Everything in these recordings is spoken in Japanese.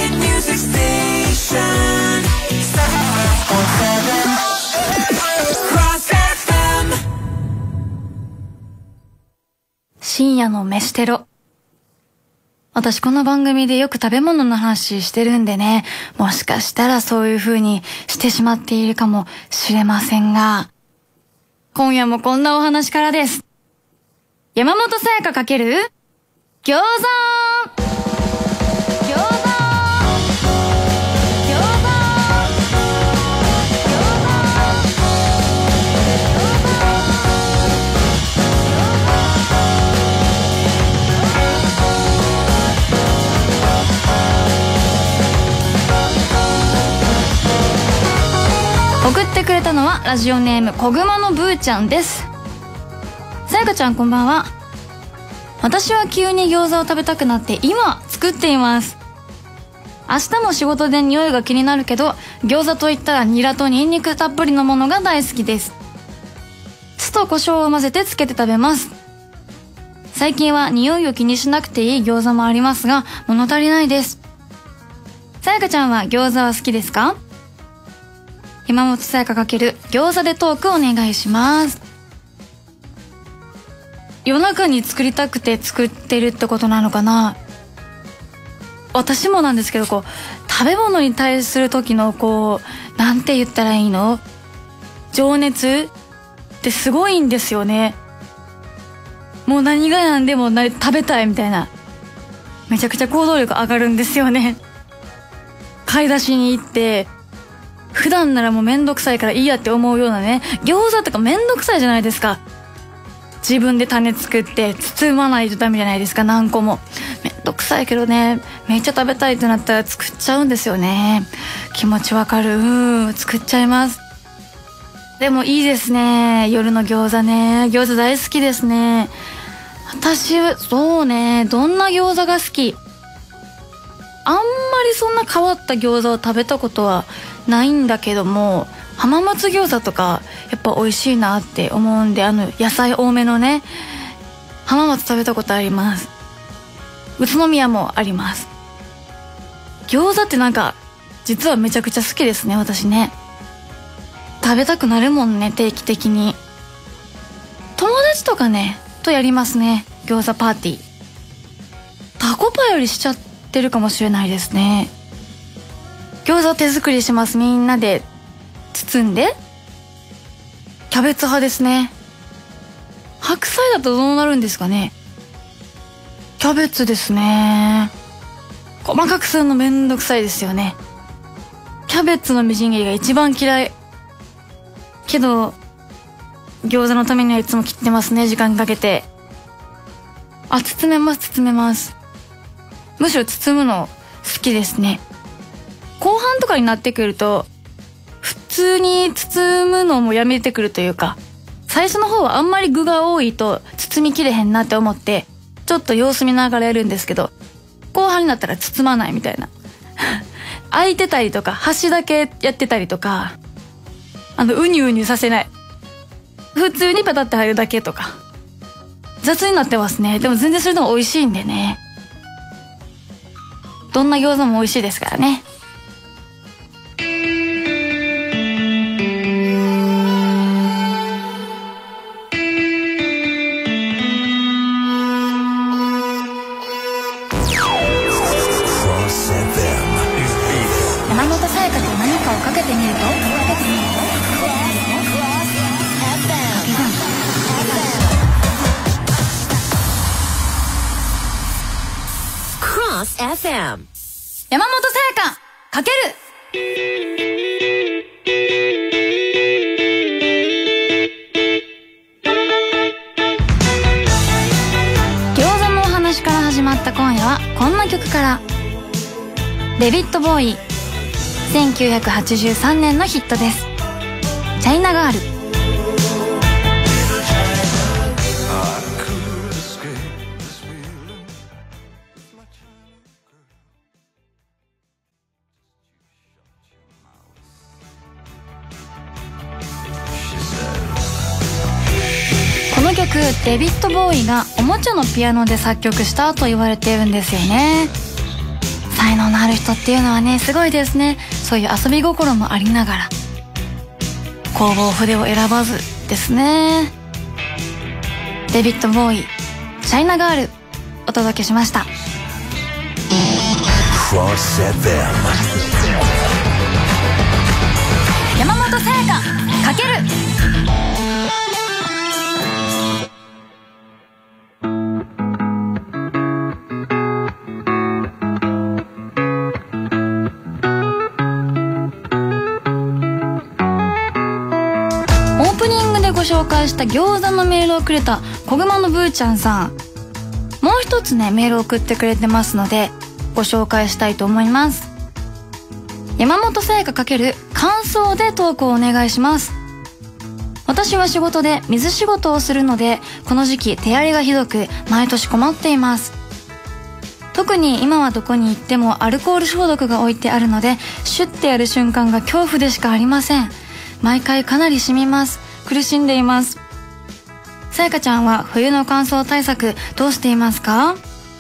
hit music station. 深夜の飯テロ。私この番組でよく食べ物の話してるんでね、もしかしたらそういう風にしてしまっているかもしれませんが、今夜もこんなお話からです。山本さやか×餃子。送ってくれたのはラジオネームこぐまのぶーちゃんです。さやかちゃんこんばんは。私は急に餃子を食べたくなって今作っています。明日も仕事で匂いが気になるけど、餃子といったらニラとニンニクたっぷりのものが大好きです。酢と胡椒を混ぜてつけて食べます。最近は匂いを気にしなくていい餃子もありますが、物足りないです。さやかちゃんは餃子は好きですか？山本さやか×餃子でトークお願いします。夜中に作りたくて作ってるってことなのかな。私もなんですけど、食べ物に対する時のなんて言ったらいいの、情熱ってすごいんですよね。もう何が何でも食べたいみたいな、めちゃくちゃ行動力上がるんですよね。買い出しに行って普段ならもうめんどくさいからいいやって思うようなね、餃子とかめんどくさいじゃないですか。自分で種作って包まないとダメじゃないですか。何個もめんどくさいけどね、めっちゃ食べたいってなったら作っちゃうんですよね。気持ちわかる。作っちゃいます。でもいいですね、夜の餃子ね。餃子大好きですね。私そうね、どんな餃子が好き？あんまりそんな変わった餃子を食べたことはないんだけども、浜松餃子とかやっぱ美味しいなって思うんで、野菜多めのね、浜松食べたことあります。宇都宮もあります。餃子って実はめちゃくちゃ好きですね、私ね。食べたくなるもんね、定期的に。友達とかねとやりますね、餃子パーティー。タコパよりしちゃってるかもしれないですね。餃子手作りします。みんなで包んで。キャベツ派ですね。白菜だとどうなるんですかね。キャベツですね。細かくするのめんどくさいですよね。キャベツのみじん切りが一番嫌い。けど餃子のためにはいつも切ってますね、時間かけて。包めます。むしろ包むの好きですね。後半とかになってくると普通に包むのもやめてくるというか、最初の方はあんまり具が多いと包みきれへんなって思ってちょっと様子見ながらやるんですけど、後半になったら包まないみたいな空いてたりとか端だけやってたりとか、うにうにさせない、普通にパタッて入るだけとか雑になってますね。でも全然それでも美味しいんでね。どんな餃子も美味しいですからね。山本さやかと何かをかけてみると、 FM 山本さやかかける。餃子のお話から始まった今夜はこんな曲から。デビッド・ボーイ、1983年のヒットです。チャイナガール。この曲、デビッド・ボーイがおもちゃのピアノで作曲したと言われているんですよね。 才能のある人っていうのはね、すごいですね。そういう遊び心もありながら工房筆を選ばずですね。デビッド・ボーイ、チャイナガールお届けしました。山本さやかかける。オープニングでご紹介した餃子のメールをくれた小熊のぶーちゃんさん、もう一つねメールを送ってくれてますのでご紹介したいと思います。山本さやか×感想でトークをお願いします。私は仕事で水仕事をするので、この時期手荒れがひどく毎年困っています。特に今はどこに行ってもアルコール消毒が置いてあるので、シュッてやる瞬間が恐怖でしかありません。毎回かなり染みます。苦しんでいます。さやかちゃんは冬の乾燥対策どうしていますか？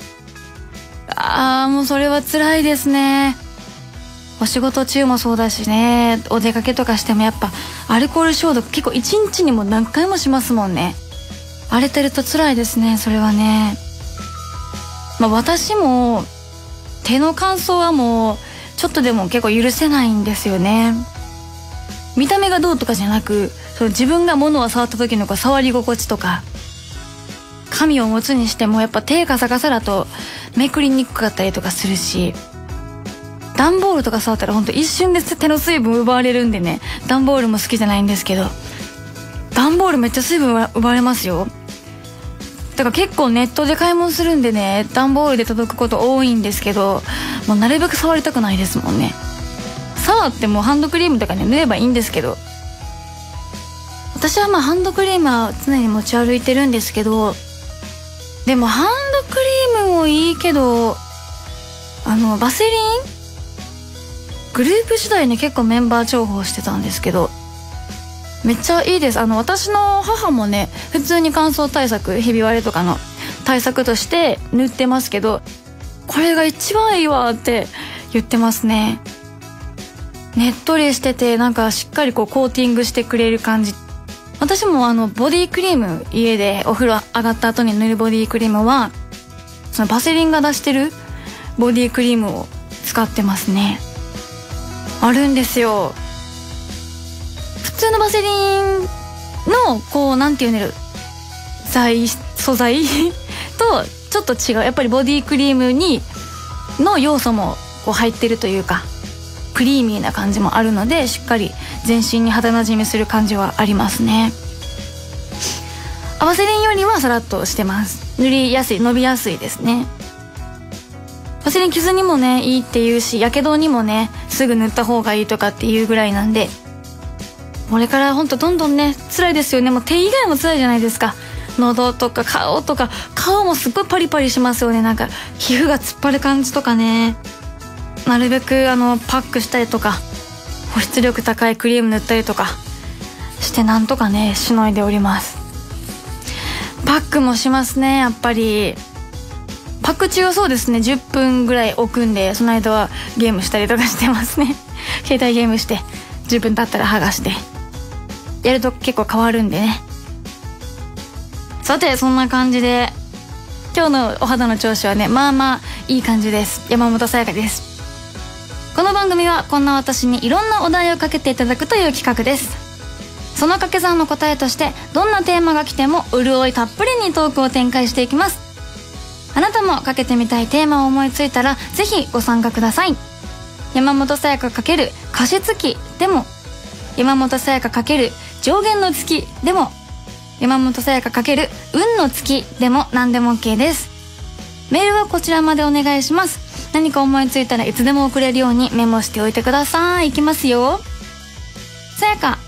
もうそれは辛いですね。お仕事中もそうだしね、お出かけとかしてもやっぱアルコール消毒結構一日にも何回もしますもんね。荒れてると辛いですね、それはね。私も手の乾燥はもうちょっとでも結構許せないんですよね。見た目がどうとかじゃなく、その自分が物を触った時の触り心地とか、紙を持つにしてもやっぱ手ガサガサだとめくりにくかったりとかするし、段ボールとか触ったらほんと一瞬で手の水分奪われるんでね、段ボールも好きじゃないんですけど、段ボールめっちゃ水分奪われますよ。だから結構ネットで買い物するんでね、段ボールで届くこと多いんですけど、もうなるべく触りたくないですもんね。触ってもハンドクリームとかね塗ればいいんですけど、私はハンドクリームは常に持ち歩いてるんですけど、でもハンドクリームもいいけど、バセリングループ時代に結構メンバー重宝してたんですけど、めっちゃいいです。私の母もね普通に乾燥対策、ひび割れとかの対策として塗ってますけど、これが一番いいわって言ってますね。ねっとりしててなんかしっかりコーティングしてくれる感じ。私もボディクリーム、家でお風呂上がった後に塗るボディクリームはそのバセリンが出してるボディクリームを使ってますね。あるんですよ。普通のバセリンのなんていうの、素材とちょっと違う。やっぱりボディクリームの要素も入ってるというか、クリーミーな感じもあるので、しっかり全身に肌なじみする感じはありますね。バセリンよりはさらっとしてます。塗りやすい、伸びやすいですね。バセリン傷にもねいいっていうし、やけどにもねすぐ塗った方がいいとかっていうぐらいなんで、これからほんとどんどんね辛いですよね。もう手以外も辛いじゃないですか。喉とか顔とか、顔もすっごいパリパリしますよね。なんか皮膚が突っ張る感じとかね。なるべくパックしたりとか、保湿力高いクリーム塗ったりとかしてなんとかねしのいでおります。パックもしますね。やっぱりパック中はそうですね10分ぐらい置くんで、その間はゲームしたりとかしてますね。携帯ゲームして10分経ったら剥がしてやると結構変わるんでね。さてそんな感じで今日のお肌の調子はねいい感じです。山本さやかです。この番組はこんな私にいろんなお題をかけていただくという企画です。その掛け算の答えとしてどんなテーマが来ても潤いたっぷりにトークを展開していきます。あなたもかけてみたいテーマを思いついたらぜひご参加ください。山本さやか×加湿器でも、山本さやか×上限の月でも、山本さやか×運の月でも何でも OK です。メールはこちらまでお願いします。何か思いついたらいつでも送れるようにメモしておいてください。いきますよ。さやか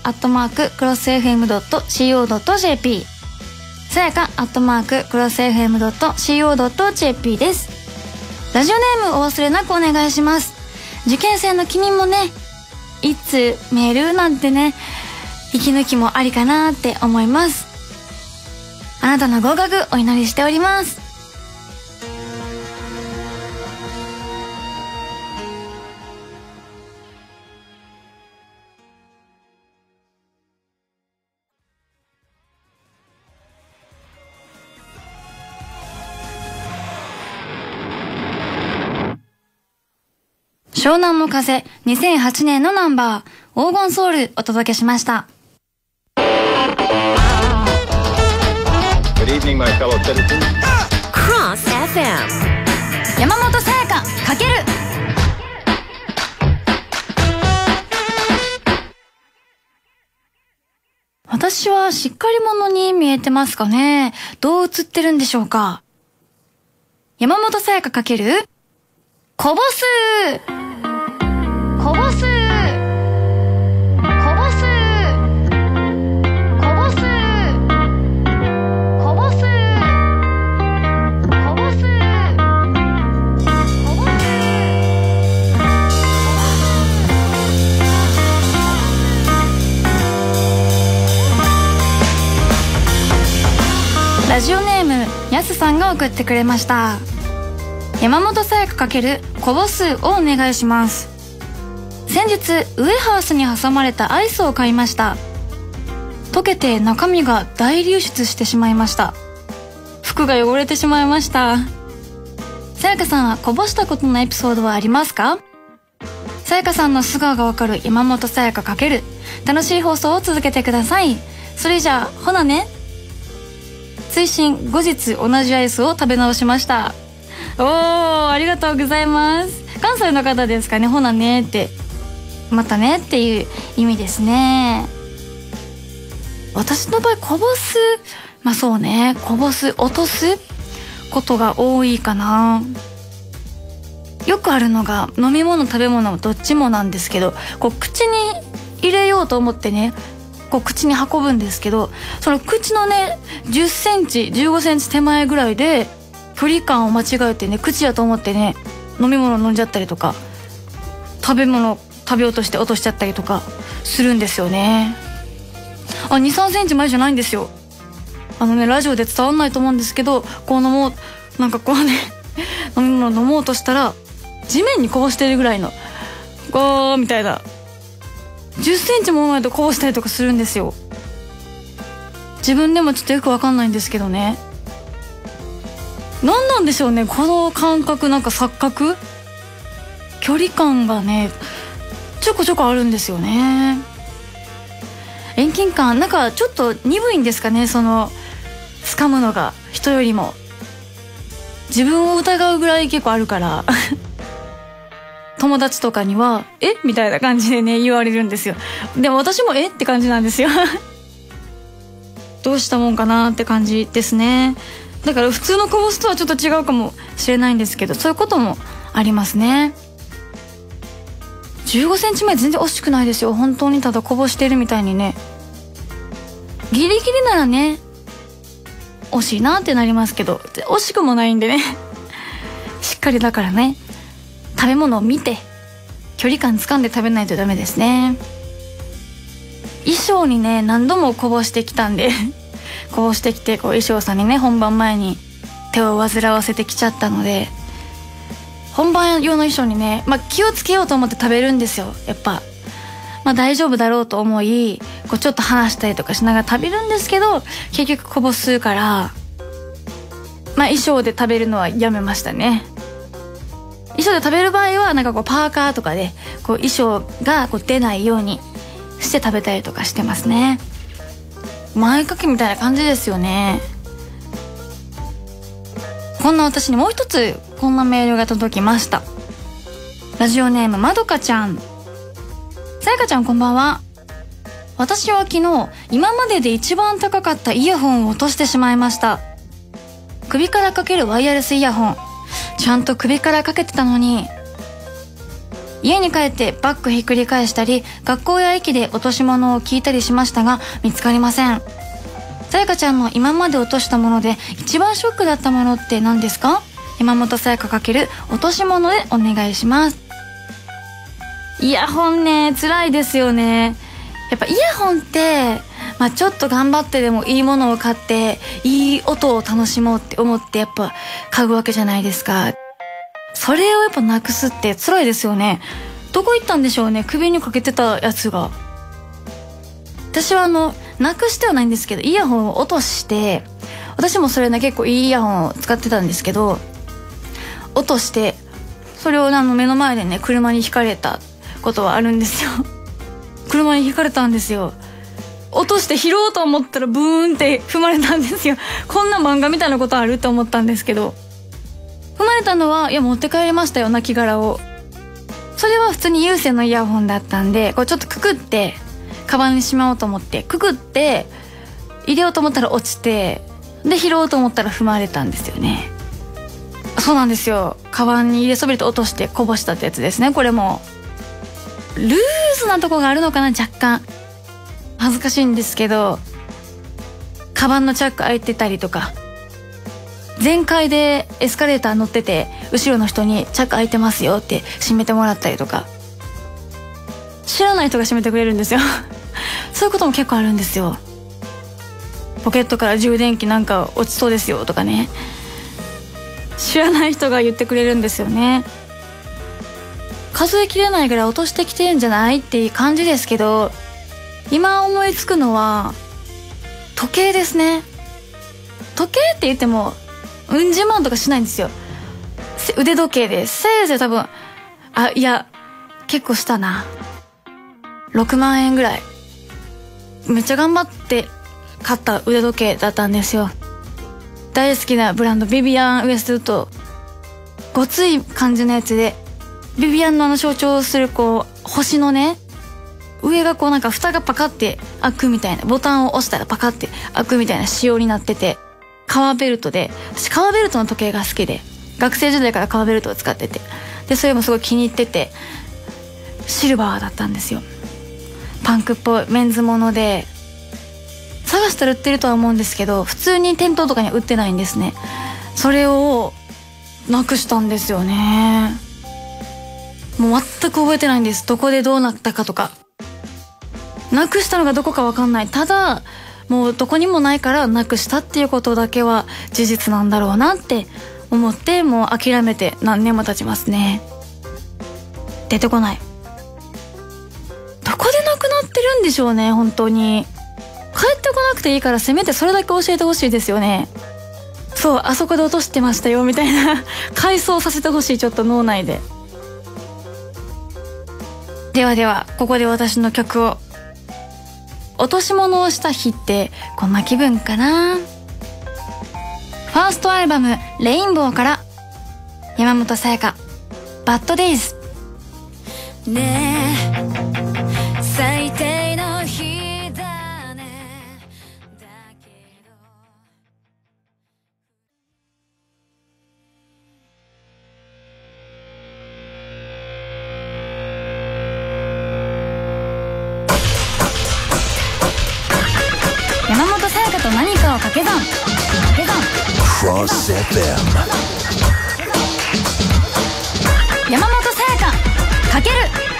@crossfm.co.jp、 さやか@crossfm.co.jp です。ラジオネームお忘れなくお願いします。受験生の君もね、いつメールなんてね、息抜きもありかなって思います。あなたの合格お祈りしております。 湘南の風2008年のナンバー黄金ソウルお届けしました。 Good evening, my fellow citizens. Cross FM 山本さやかかける。私はしっかり者に見えてますかね。どう映ってるんでしょうか。山本さやかかけるこぼすこぼすこぼすこぼすこぼすこぼすこぼす。ラジオネームやすさんが送ってくれました。山本さやか×こぼすをお願いします。先日ウエハースに挟まれたアイスを買いました。溶けて中身が大流出してしまいました。服が汚れてしまいました。さやかさんはこぼしたことのエピソードはありますか？さやかさんの素顔がわかる山本さやか×楽しい放送を続けてください。それじゃあほなね。追伸後日同じアイスを食べ直しました。おー、ありがとうございます。関西の方ですかね。ほなねってまたねっていう意味ですね。私の場合こぼす、まあそうね、こぼす落とすことが多いかな。よくあるのが飲み物食べ物どっちもなんですけど、こう口に入れようと思ってね、こう口に運ぶんですけど、その口のね10センチ15センチ手前ぐらいで距離感を間違えてね、口やと思ってね飲み物飲んじゃったりとか、食べ物食べようとして落としちゃったりとかするんですよね。2、3センチ前じゃないんですよ。ラジオで伝わんないと思うんですけど、こう飲もう、なんかこうね飲み物飲もうとしたら地面にこぼしてるぐらいのゴーみたいな、10センチも前とこぼしたりとかするんですよ。自分でもちょっとよくわかんないんですけどね、何なんでしょうね、この感覚。なんか錯覚、距離感がねちょこちょこあるんですよね。遠近感なんかちょっと鈍いんですかね、その掴むのが人よりも。自分を疑うぐらい結構あるから友達とかにはえみたいな感じでね言われるんですよ。でも私もえって感じなんですよどうしたもんかなって感じですね。だから普通のこぼすとはちょっと違うかもしれないんですけど、そういうこともありますね。15センチ前全然惜しくないですよ。本当にただこぼしてるみたいにね、ギリギリならね惜しいなってなりますけど、惜しくもないんでねしっかりだからね、食べ物を見て距離感掴んで食べないとダメですね。衣装にね何度もこぼしてきたんでこぼしてきて、こう衣装さんにね本番前に手を煩わせてきちゃったので、本番用の衣装にね、気をつけようと思って食べるんですよ。やっぱ大丈夫だろうと思い、こうちょっと話したりとかしながら食べるんですけど、結局こぼすから、衣装で食べるのはやめましたね。衣装で食べる場合はなんかこうパーカーとかでこう衣装がこう出ないようにして食べたりとかしてますね。前掛けみたいな感じですよね。こんな私にもう一つこんなメールが届きました。ラジオネームまどかちゃん。さやかちゃんこんばんは。私は昨日今までで一番高かったイヤホンを落としてしまいました。首からかけるワイヤレスイヤホン、ちゃんと首からかけてたのに、家に帰ってバッグひっくり返したり学校や駅で落とし物を聞いたりしましたが見つかりません。さやかちゃんの今まで落としたもので一番ショックだったものって何ですか？山本さやか×落とし物でお願いします。イヤホンね辛いですよね。やっぱイヤホンってちょっと頑張ってでもいいものを買っていい音を楽しもうって思ってやっぱ買うわけじゃないですか。それをやっぱなくすって辛いですよね。どこ行ったんでしょうね、首にかけてたやつが。私はなくしてはないんですけど、イヤホンを落として、私もそれね結構いいイヤホンを使ってたんですけど、落としてそれを目の前でね車にひかれたことはあるんですよ。車にひかれたんですよ。落として拾おうと思ったらブーンって踏まれたんですよ。こんな漫画みたいなことあるって思ったんですけど、踏まれたのはいや持って帰りましたよ、亡骸を。それは普通に有線のイヤホンだったんで、こうちょっとくくってカバンにしまおうと思ってくくって入れようと思ったら落ちて、で拾おうと思ったら踏まれたんですよね。そうなんですよ。カバンに入れそびれて落としてこぼしたってやつですね。これもルーズなとこがあるのかな、若干恥ずかしいんですけど、カバンのチャック開いてたりとか、全開でエスカレーター乗ってて後ろの人にチャック開いてますよって閉めてもらったりとか、知らない人が閉めてくれるんですよ。そういうことも結構あるんですよ。ポケットから充電器なんか落ちそうですよとかね、知らない人が言ってくれるんですよね。数えきれないぐらい落としてきてんじゃないっていう感じですけど、今思いつくのは時計ですね。時計って言っても10万とかしないんですよ。腕時計でせいぜい多分いや結構したな、6万円ぐらい。めっちゃ頑張って買った腕時計だったんですよ。大好きなブランドビビアン・ウエストウッド、ごつい感じのやつで、ビビアンの象徴するこう星のね上がこうなんか蓋がパカって開くみたいな、ボタンを押したらパカって開くみたいな仕様になってて、革ベルトで、私革ベルトの時計が好きで学生時代から革ベルトを使ってて、でそれもすごい気に入ってて、シルバーだったんですよ。パンクっぽいメンズもので、探したら売ってるとは思うんですけど普通に店頭とかには売ってないんですね。それをなくしたんですよね。もう全く覚えてないんです、どこでどうなったかとか。なくしたのがどこか分かんない。ただもうどこにもないからなくしたっていうことだけは事実なんだろうなって思って、もう諦めて何年も経ちますね。出てこない。どこでなくなってるんでしょうね。本当に帰ってこなくていいからせめてそれだけ教えてほしいですよね。そう、あそこで落としてましたよみたいな回想させてほしい、ちょっと脳内で。ではではここで私の曲を。落とし物をした日ってこんな気分かな。ファーストアルバム「レインボー」から山本彩香「バッドデイズ」。 ねえ最低の日だね、だけど山本彩香と何かを掛け算 Cross FM 山本彩香かける。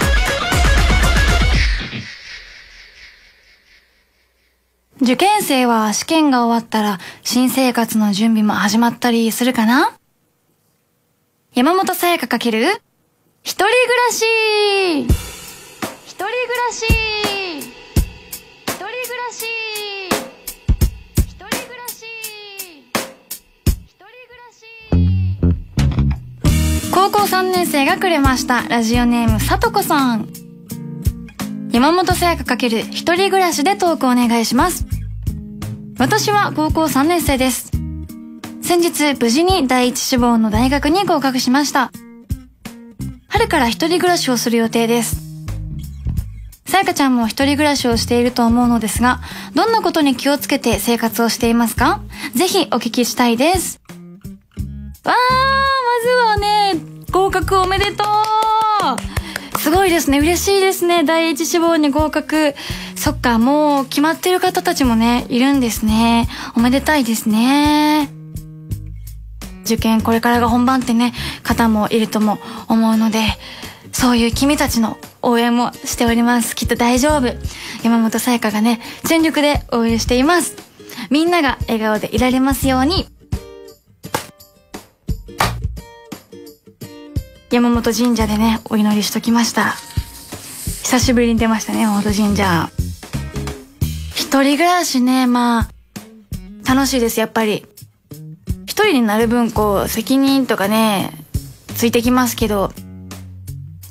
受験生は試験が終わったら新生活の準備も始まったりするかな。山本彩香かける一人暮らし。一人暮らし。一人暮らし。一人暮らし。一人暮らし。高校3年生がくれました。ラジオネームさとこさん。山本彩香かける一人暮らしでトークお願いします。私は高校3年生です。先日無事に第一志望の大学に合格しました。春から一人暮らしをする予定です。さやかちゃんも一人暮らしをしていると思うのですが、どんなことに気をつけて生活をしていますか？ぜひお聞きしたいです。まずはね、合格おめでとう。すごいですね、嬉しいですね。第一志望に合格。そっか、もう決まってる方たちもねいるんですね。おめでたいですね。受験これからが本番ってね方もいるとも思うので、そういう君たちの応援もしております。きっと大丈夫。山本彩香がね全力で応援しています。みんなが笑顔でいられますように。山本神社でねお祈りしときました。久しぶりに出ましたね、山本神社。一人暮らしね、まあ楽しいです。やっぱり一人になる分こう責任とかねついてきますけど、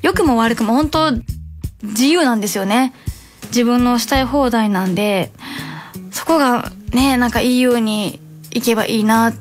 良くも悪くも本当自由なんですよね。自分のしたい放題なんで、そこがね、なんかいいようにいけばいいなって、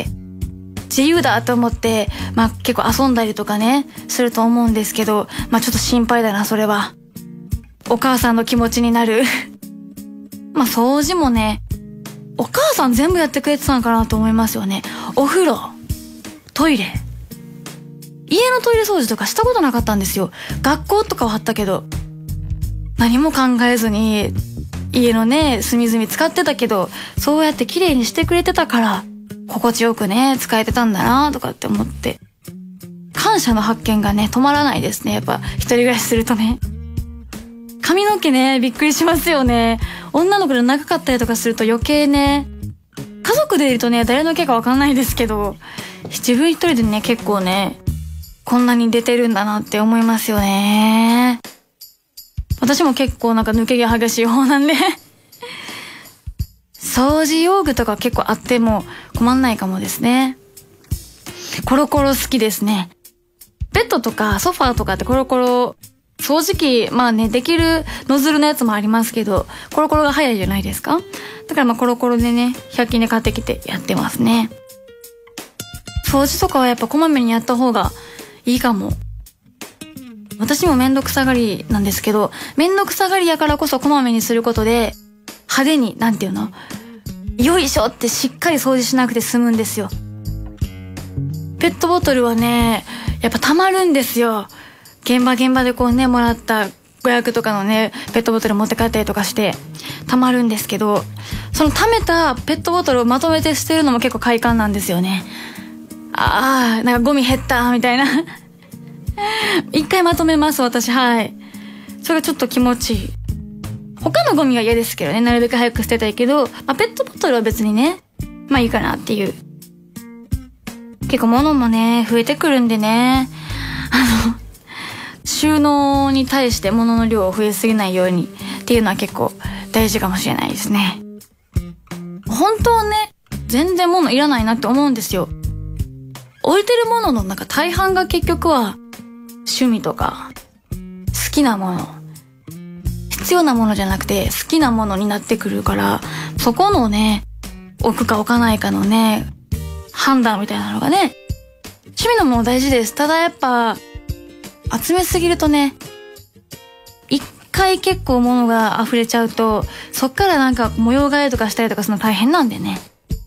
自由だと思って、結構遊んだりとかね、すると思うんですけど、ちょっと心配だな、それは。お母さんの気持ちになる。掃除もね、お母さん全部やってくれてたのかなと思いますよね。お風呂、トイレ。家のトイレ掃除とかしたことなかったんですよ。学校とかはあったけど、何も考えずに、家のね、隅々使ってたけど、そうやって綺麗にしてくれてたから、心地よくね、使えてたんだなとかって思って。感謝の発見がね、止まらないですね。やっぱ、一人暮らしするとね。髪の毛ね、びっくりしますよね。女の子で長かったりとかすると余計ね、家族でいるとね、誰の毛かわかんないですけど、自分一人でね、結構ね、こんなに出てるんだなって思いますよね。私も結構なんか抜け毛激しい方なんで掃除用具とか結構あっても困んないかもですね。コロコロ好きですね。ベッドとかソファーとかってコロコロ掃除機、できるノズルのやつもありますけど、コロコロが早いじゃないですか。だからコロコロでね、100均で買ってきてやってますね。掃除とかはやっぱこまめにやった方がいいかも。私もめんどくさがりなんですけど、めんどくさがりやからこそこまめにすることで、派手に、なんていうの？よいしょってしっかり掃除しなくて済むんですよ。ペットボトルはね、やっぱ溜まるんですよ。現場でこうね、もらった500とかのね、ペットボトル持って帰ったりとかして、溜まるんですけど、その溜めたペットボトルをまとめて捨てるのも結構快感なんですよね。なんかゴミ減ったみたいな。一回まとめます、私。はい。それがちょっと気持ちいい。他のゴミは嫌ですけどね、なるべく早く捨てたいけど、ペットボトルは別にね、いいかなっていう。結構物もね、増えてくるんでね、収納に対して物の量を増えすぎないようにっていうのは結構大事かもしれないですね。本当はね、全然物いらないなって思うんですよ。置いてるもののなんか大半が結局は趣味とか好きなもの、必要なものじゃなくて好きなものになってくるから、そこのね、置くか置かないかのね、判断みたいなのがね、趣味のもの大事です。ただやっぱ集めすぎるとね、一回結構物が溢れちゃうと、そっからなんか模様替えとかしたりとかするの大変なんでね。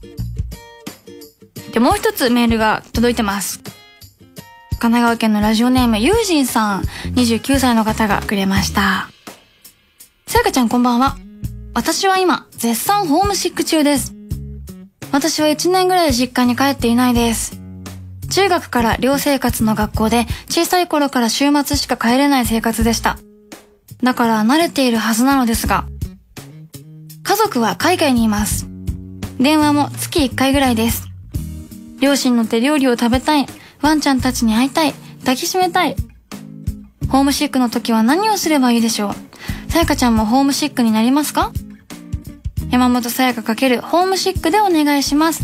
で、もう一つメールが届いてます。神奈川県のラジオネームゆうじんさん、29歳の方がくれました。さやかちゃんこんばんは。私は今絶賛ホームシック中です。私は1年ぐらい実家に帰っていないです。中学から寮生活の学校で小さい頃から週末しか帰れない生活でした。だから慣れているはずなのですが、家族は海外にいます。電話も月1回ぐらいです。両親の手料理を食べたい。ワンちゃんたちに会いたい。抱きしめたい。ホームシックの時は何をすればいいでしょう。さやかちゃんもホームシックになりますか？山本さやか×ホームシックでお願いします。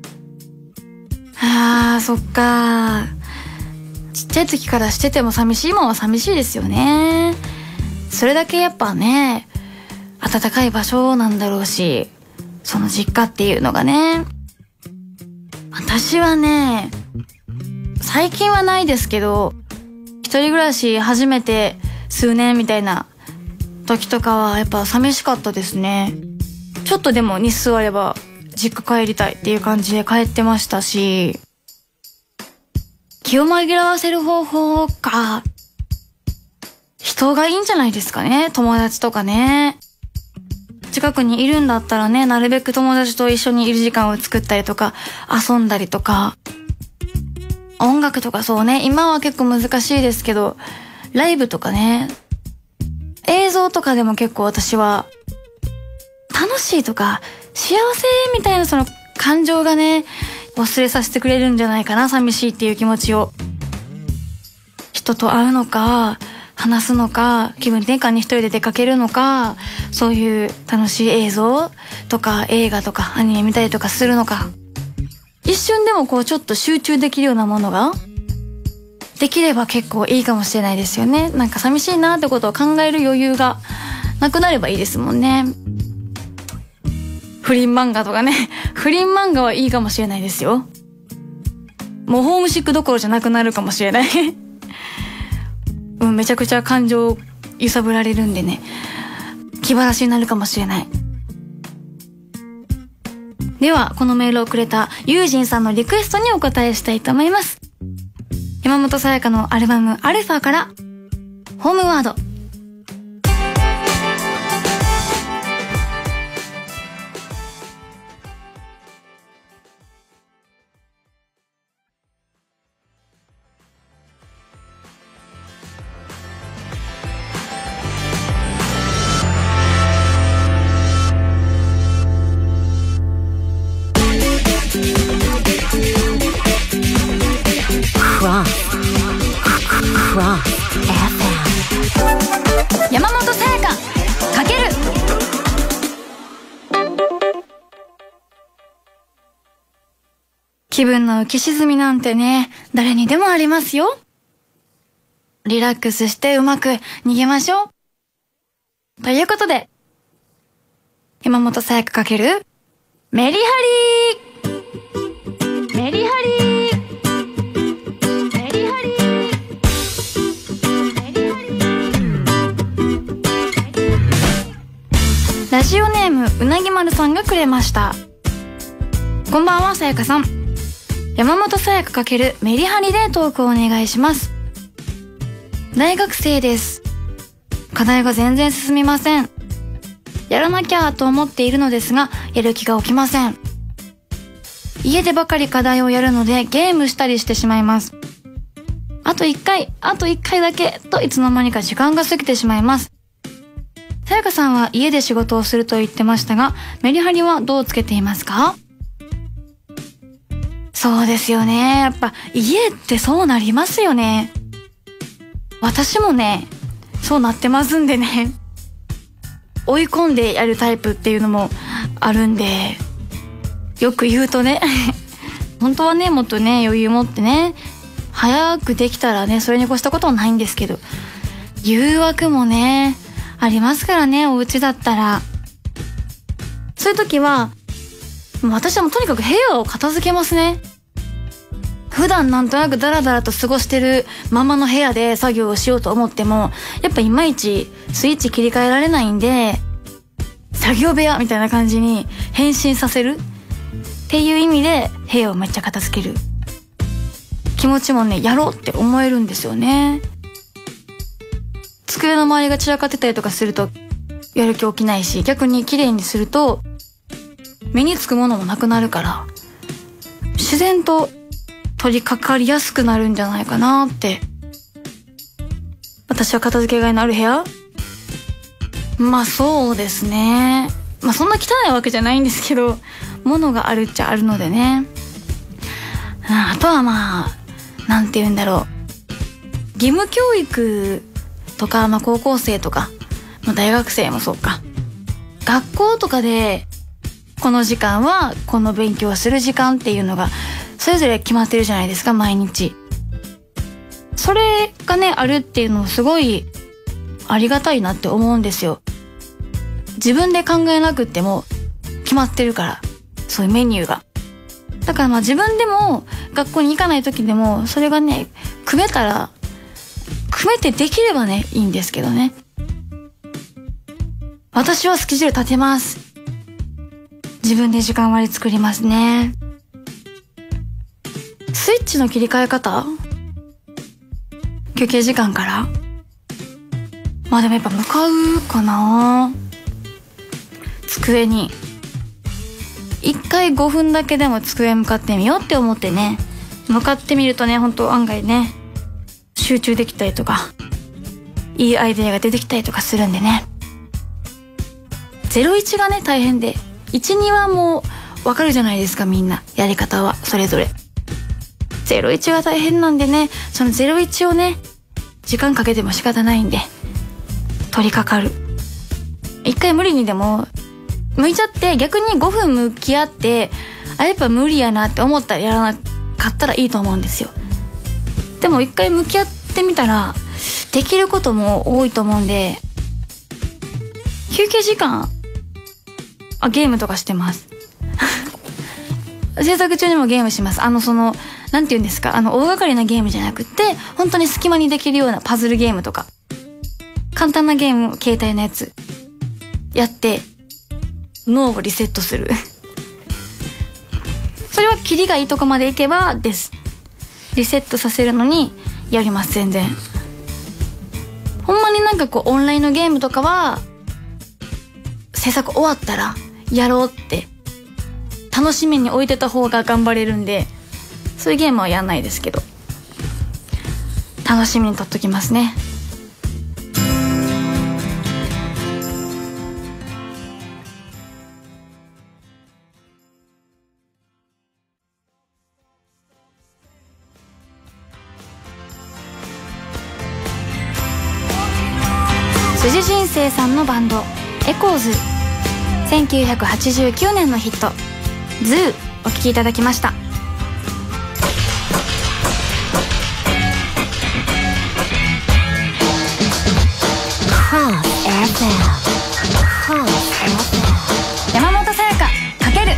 そっか。ちっちゃい時からしてても寂しいもんは寂しいですよね。それだけやっぱね、暖かい場所なんだろうし、その実家っていうのがね。私はね、最近はないですけど、一人暮らし始めて数年みたいな時とかはやっぱ寂しかったですね。ちょっとでも日数あれば実家帰りたいっていう感じで帰ってましたし、気を紛らわせる方法か、人がいいんじゃないですかね。友達とかね。近くにいるんだったらね、なるべく友達と一緒にいる時間を作ったりとか、遊んだりとか。音楽とかそうね、今は結構難しいですけど、ライブとかね、映像とかでも結構私は、楽しいとか、幸せみたいなその感情がね、忘れさせてくれるんじゃないかな、寂しいっていう気持ちを。人と会うのか、話すのか、気分転換に一人で出かけるのか、そういう楽しい映像とか映画とかアニメ見たりとかするのか。一瞬でもこうちょっと集中できるようなものができれば結構いいかもしれないですよね。なんか寂しいなってことを考える余裕がなくなればいいですもんね。不倫漫画とかね不倫漫画はいいかもしれないですよ。もうホームシックどころじゃなくなるかもしれないめちゃくちゃ感情揺さぶられるんでね、気晴らしになるかもしれない。ではこのメールをくれたユージンさんのリクエストにお答えしたいと思います。山本さやかのアルバムアルファからホームワード。山本さやかかける。気分の浮き沈みなんてね、誰にでもありますよ。リラックスしてうまく逃げましょう。ということで、山本さやかかけるメリハリメリハリラジオネームうなぎ丸さんがくれました。こんばんはさやかさん。山本さやか×メリハリでトークをお願いします。大学生です。課題が全然進みません。やらなきゃと思っているのですがやる気が起きません。家でばかり課題をやるのでゲームしたりしてしまいます。あと1回だけといつの間にか時間が過ぎてしまいます。さやかさんは家で仕事をすると言ってましたが、メリハリはどうつけていますか？そうですよね。やっぱ家ってそうなりますよね。私もね、そうなってますんでね。追い込んでやるタイプっていうのもあるんで、よく言うとね、本当はね、もっとね、余裕持ってね、早くできたらね、それに越したことはないんですけど、誘惑もね、ありますからね、お家だったら。そういう時は、私はもうとにかく部屋を片付けますね。普段なんとなくダラダラと過ごしてるままの部屋で作業をしようと思っても、やっぱいまいちスイッチ切り替えられないんで、作業部屋みたいな感じに変身させるっていう意味で部屋をめっちゃ片付ける。気持ちもね、やろうって思えるんですよね。机の周りが散らかってたりとかするとやる気起きないし、逆に綺麗にすると目につくものもなくなるから、自然と取り掛かりやすくなるんじゃないかなって。私は片付けがいのある部屋？まあそうですね。まあそんな汚いわけじゃないんですけど、物があるっちゃあるのでね。あとはまあ、なんて言うんだろう。義務教育とか、まあ高校生とか、まあ大学生もそうか。学校とかで、この時間はこの勉強をする時間っていうのが、それぞれ決まってるじゃないですか、毎日。それがね、あるっていうのすごいありがたいなって思うんですよ。自分で考えなくっても決まってるから、そういうメニューが。だからまあ自分でも学校に行かない時でもそれがね、組めてできればね、いいんですけどね。私はスケジュール立てます。自分で時間割作りますね。スイッチの切り替え方？休憩時間から？まあでもやっぱ向かうかな。机に。一回5分だけでも机向かってみようって思ってね。向かってみるとね、本当案外ね、集中できたりとか、いいアイデアが出てきたりとかするんでね。01がね、大変で。1、2はもうわかるじゃないですか、みんな。やり方は、それぞれ。01が大変なんでね、その01をね、時間かけても仕方ないんで、取り掛かる。一回無理にでも、向いちゃって逆に5分向き合って、あ、やっぱ無理やなって思ったらやらなかったらいいと思うんですよ。 でも一回向き合ってみたらできることも多いと思うんで、休憩時間ゲームとかしてます制作中にもゲームします。なんて言うんですか、大掛かりなゲームじゃなくって本当に隙間にできるようなパズルゲームとか簡単なゲーム、携帯のやつやって脳をリセットするそれはキリがいいとこまでいけばです。リセットさせるのにやります。全然ほんまになんかこうオンラインのゲームとかは制作終わったらやろうって楽しみに置いてた方が頑張れるんで、そういうゲームはやんないですけど楽しみにとっときますね。辻人生さんのバンドエコーズ、1989年のヒットズーお聴きいただきました。山本さやかかける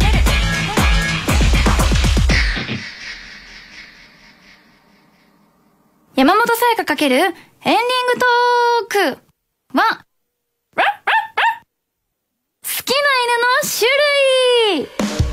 山本さやかかけるエンディングトークは好きな犬の種類。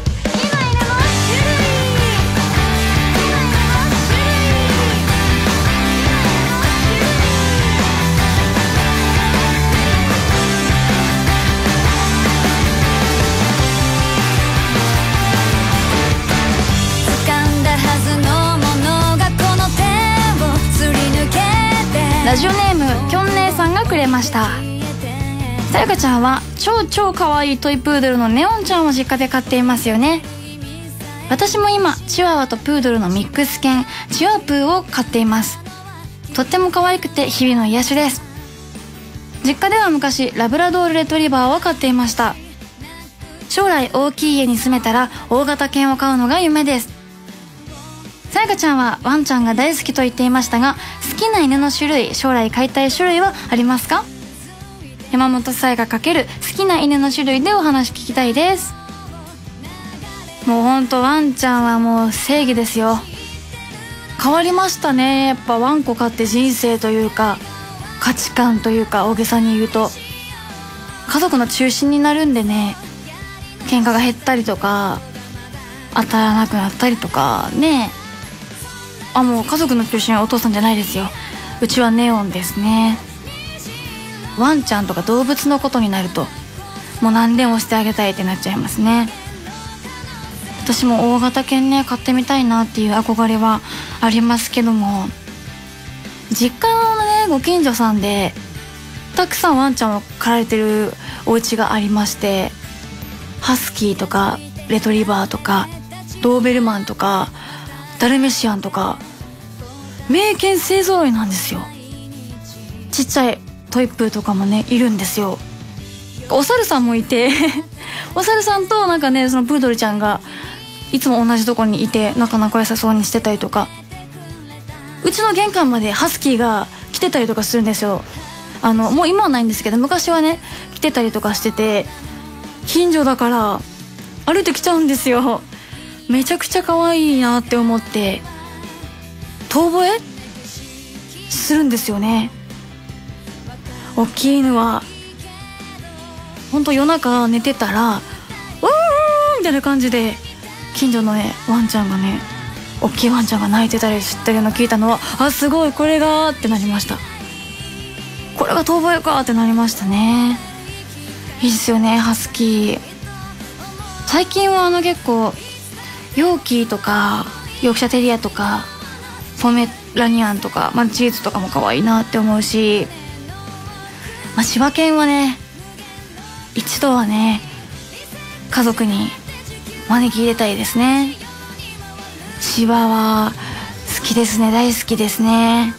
ラジオネームきょん姉さんがくれました。さやかちゃんは超可愛いトイプードルのネオンちゃんを実家で飼っていますよね。私も今チワワとプードルのミックス犬チワプーを飼っています。とっても可愛くて日々の癒しです。実家では昔ラブラドールレトリバーを飼っていました。将来大きい家に住めたら大型犬を飼うのが夢です。さやかちゃんはワンちゃんが大好きと言っていましたが、好きな犬の種類、将来飼いたい種類はありますか？山本さやか×好きな犬の種類でお話聞きたいです。もうほんとワンちゃんはもう正義ですよ。変わりましたね。やっぱワンコ飼って人生というか価値観というか大げさに言うと家族の中心になるんでね、喧嘩が減ったりとか当たらなくなったりとかね。もう家族の中心はお父さんじゃないですよ。うちはネオンですね。ワンちゃんとか動物のことになるともう何でもしてあげたいってなっちゃいますね。私も大型犬ね飼ってみたいなっていう憧れはありますけども、実家のねご近所さんでたくさんワンちゃんを飼られてるお家がありまして、ハスキーとかレトリバーとかドーベルマンとかダルメシアンとか名犬勢ぞろいなんですよ。ちっちゃいトイプーとかもねいるんですよ。お猿さんもいてお猿さんとなんかねそのプードルちゃんがいつも同じとこにいてなかなか良さそうにしてたりとか、うちの玄関までハスキーが来てたりとかするんですよ。もう今はないんですけど昔はね来てたりとかしてて、近所だから歩いてきちゃうんですよ。めちゃくちゃ可愛いなって思って遠吠えするんですよね。大きい犬はほんと夜中寝てたら「うーん」みたいな感じで近所のねワンちゃんがね、大きいワンちゃんが泣いてたりしてるの聞いたのはすごいこれがってなりました。これが遠吠えかってなりましたね。いいですよねハスキー。最近は結構ヨーキーとかヨークシャテリアとかポメラニアンとか、チーズとかも可愛いなって思うし、柴犬はね一度はね家族に招き入れたいですね。柴は好きですね、大好きですね。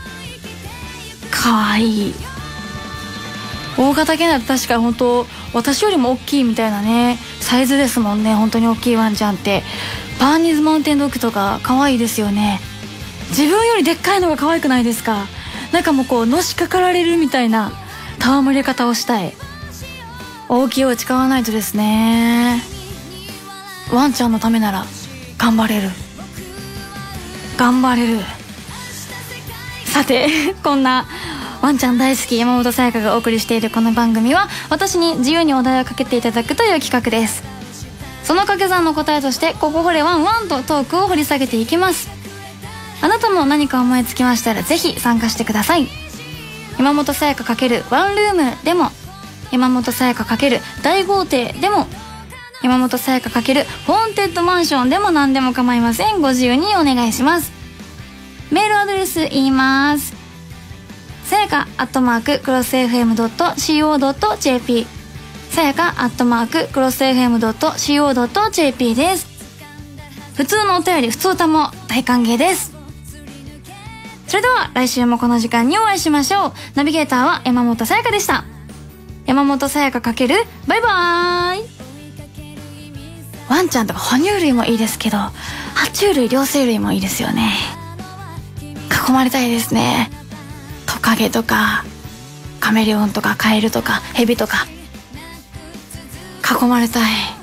可愛い。大型犬だと確か本当私よりも大きいみたいなねサイズですもんね。本当に大きいワンちゃんってバーニーズマウンテンドッグとか可愛いですよね。 自分よりでっかいのが可愛くないですか？なんかもうこうのしかかられるみたいな戯れ方をしたい。大きいお家買わないとですね。ワンちゃんのためなら頑張れる。さてこんなワンちゃん大好き山本さやかがお送りしているこの番組は、私に自由にお題をかけていただくという企画です。その掛け算の答えとしてここ掘れワンワンとトークを掘り下げていきます。あなたも何か思いつきましたらぜひ参加してください。山本さやか×ワンルームでも、山本さやか×大豪邸でも、山本さやか×ホーンテッドマンションでも何でも構いません。ご自由にお願いします。メールアドレス言います。さやか@crossfm.co.jp、 さやか@crossfm.co.jp です。普通のお便り、普通歌も大歓迎です。それでは来週もこの時間にお会いしましょう。ナビゲーターは山本さやかでした。山本さやか×バイバーイ。ワンちゃんとか哺乳類もいいですけど、爬虫類、両生類もいいですよね。囲まれたいですね。トカゲとかカメレオンとかカエルとかヘビとか囲まれたい。